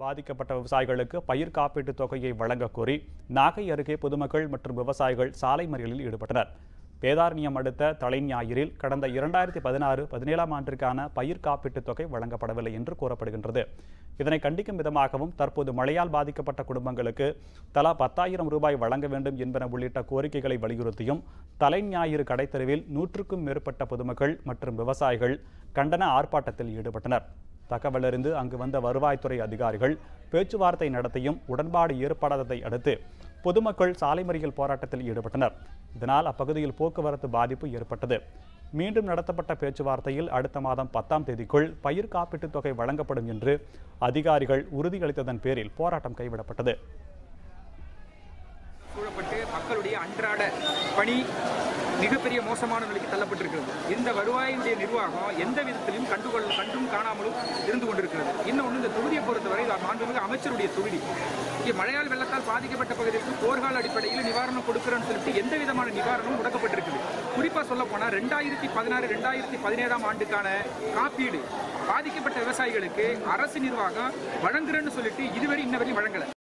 பாதிக்கப்பட்ட விவசாயிகளுக்கு பயிர் காப்பீட்டுத் தொகையை வழங்கக் கோரி நாகை அருகே பொதுமக்கள் மற்றும் விவசாயிகள் சாலை மறியலில் ஈடுபட்டனர். வேதாரண்யம் அடுத்த தலைஞாயிறில் கடந்த 2016-17 ஆண்டிற்கான பயிர் காப்பீட்டுத் தொகை வழங்கப்படவில்லை என்று கூறப்படுகின்றது. இதனை கண்டிக்கும் விதமாகவும் தற்போது மழையால் பாதிக்கப்பட்ட குடும்பங்களுக்கு தலா 10,000 ரூபாய் வழங்க வேண்டும் என்பன உள்ளிட்ட கோரிக்கைகளை வலியுறுத்தியும் தலைஞாயிறு கடைத்தெருவில் 100க்கும் மேற்பட்ட பொதுமக்கள் மற்றும் விவசாயிகள் கண்டன ஆர்ப்பாட்டத்தில் ஈடுபட்டனர். தகவலறிந்து அங்கு வந்த வருவாய்த்துறை அதிகாரிகள் பேச்சுவார்த்தை நடத்தியும் உடன்பாடு ஏற்படாததை அடுத்து பொதுமக்கள் சாலை மறியல் போராட்டத்தில் ஈடுபட்டனர். இதனால் அப்பகுதியில் போக்குவரத்து பாதிப்பு ஏற்பட்டது. மீண்டும் நடத்தப்பட்ட பேச்சுவார்த்தையில் அடுத்த மாதம் 10ஆம் தேதிக்குள் பயிர் காப்பீட்டுத் தொகை வழங்கப்படும் என்று அதிகாரிகள் உறுதியளித்ததன் பேரில் போராட்டம் கைவிடப்பட்டது. சூழப்பட்டு மக்களுடைய அன்றாட பணி மிகப்பெரிய மோசமான நிலைக்கு தள்ளப்பட்டிருக்கிறது. இந்த வருவாயுடைய நிர்வாகம் எந்த விதத்திலும் கண்டும் காணாமலும் இருந்து கொண்டிருக்கிறது. இன்னொன்று, இந்த தொகுதியை பொறுத்தவரை மாண்புமிகு அமைச்சருடைய தொகுதி இங்கே மழையால் வெள்ளத்தால் பாதிக்கப்பட்ட பகுதிகளுக்கு போர்க்கால அடிப்படையில் நிவாரணம் கொடுக்கிறோன்னு சொல்லிட்டு எந்த விதமான நிவாரணமும் முடக்கப்பட்டிருக்குது. குறிப்பாக சொல்ல போனால் 2016-2017 ஆண்டுக்கான காப்பீடு பாதிக்கப்பட்ட விவசாயிகளுக்கு அரசு நிர்வாகம் வழங்குறேன்னு சொல்லிட்டு இதுவரை இன்ன வரையும் வழங்கலை.